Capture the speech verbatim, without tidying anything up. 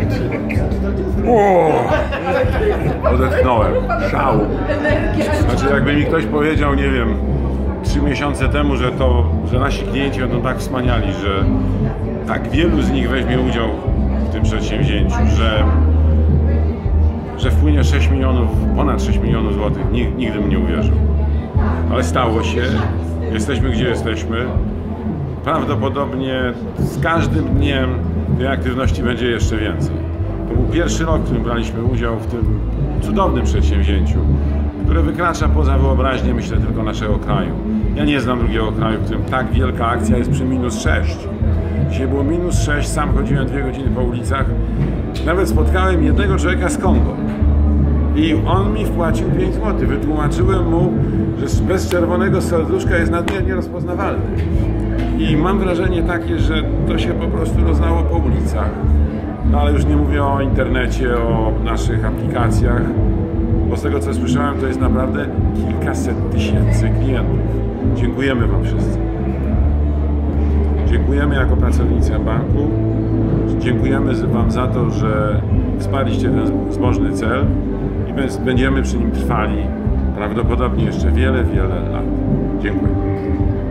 O! Odetchnąłem. Szał. Znaczy, jakby mi ktoś powiedział, nie wiem, trzy miesiące temu, że to, że nasi klienci będą tak wspaniali, że tak wielu z nich weźmie udział w tym przedsięwzięciu, że, że wpłynie sześć milionów, ponad sześć milionów złotych, nigdy bym nie uwierzył. Ale stało się. Jesteśmy, gdzie jesteśmy. Prawdopodobnie z każdym dniem tej aktywności będzie jeszcze więcej. To był pierwszy rok, w którym braliśmy udział w tym cudownym przedsięwzięciu, które wykracza poza wyobraźnię, myślę, tylko naszego kraju. Ja nie znam drugiego kraju, w którym tak wielka akcja jest przy minus sześć. Dzisiaj było minus sześć, sam chodziłem dwie godziny po ulicach. Nawet spotkałem jednego człowieka z Kongo. I on mi wpłacił pięć złotych. Wytłumaczyłem mu, że bez czerwonego serduszka jest nadmiernie rozpoznawalny. I mam wrażenie takie, że to się po prostu roznało po ulicach. No ale już nie mówię o internecie, o naszych aplikacjach, bo z tego co słyszałem, to jest naprawdę kilkaset tysięcy klientów. Dziękujemy wam wszyscy. Dziękujemy jako pracownicy banku. Dziękujemy wam za to, że wsparliście ten zbożny cel i będziemy przy nim trwali prawdopodobnie jeszcze wiele, wiele lat. Dziękuję.